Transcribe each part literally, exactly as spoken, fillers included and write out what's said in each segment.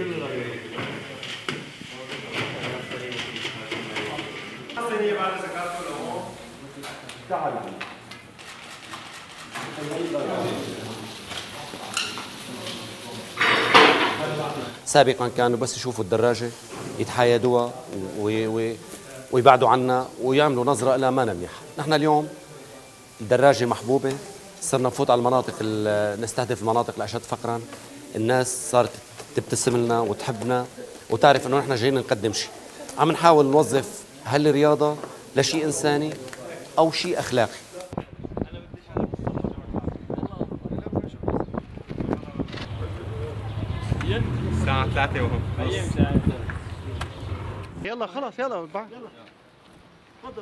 سابقا كانوا بس يشوفوا الدراجة يتحايدوها ويبعدوا عنا ويعملوا نظرة لها ما منيحة. نحن اليوم الدراجة محبوبة، صرنا نفوت على المناطق، نستهدف المناطق الأشد فقرا. الناس صارت تبتسم لنا وتحبنا وتعرف انه نحن جايين نقدم شيء. عم نحاول نوظف هالرياضة لشيء إنساني أو شيء أخلاقي. الساعة ثلاثة وهم. يلا خلاص يلا بعد يلا. تفضل.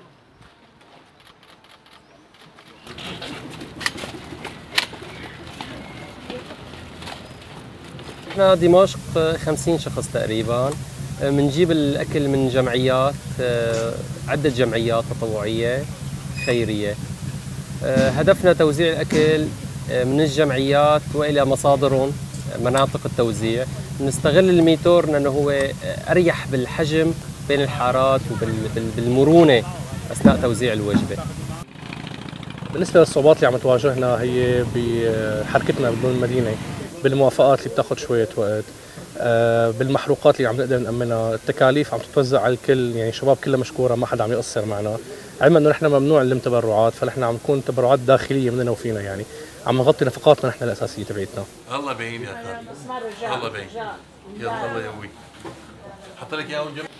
احنا دمشق خمسين شخص تقريبا، بنجيب الاكل من جمعيات، عدة جمعيات تطوعية خيرية. هدفنا توزيع الاكل من الجمعيات والى مصادرهم مناطق التوزيع. نستغل الميتور لانه هو اريح بالحجم بين الحارات وبالمرونة اثناء توزيع الوجبة. بالنسبة للصعوبات اللي عم تواجهنا هي بحركتنا بدون المدينة، بالموافقات اللي بتاخذ شوية وقت، بالمحروقات اللي عم نقدر نأمنها، التكاليف عم تتوزع على الكل، يعني الشباب كلها مشكورة، ما حدا عم يقصر معنا، علما انه نحن ممنوع نلم تبرعات، فنحن عم نكون تبرعات داخلية مننا وفينا، يعني عم نغطي نفقاتنا نحن الأساسية تبعتنا. الله بعين يا خالد، الله بعين. يلا الله يقويك. حط لك اياهم جنب.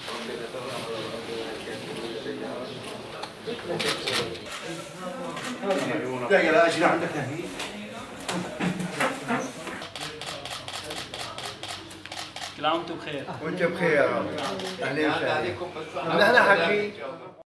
دقيقة لا أجي عندك هني. كل عام وانتم بخير. وانت بخير يا رب. اهلا وسهلا. نحن حكي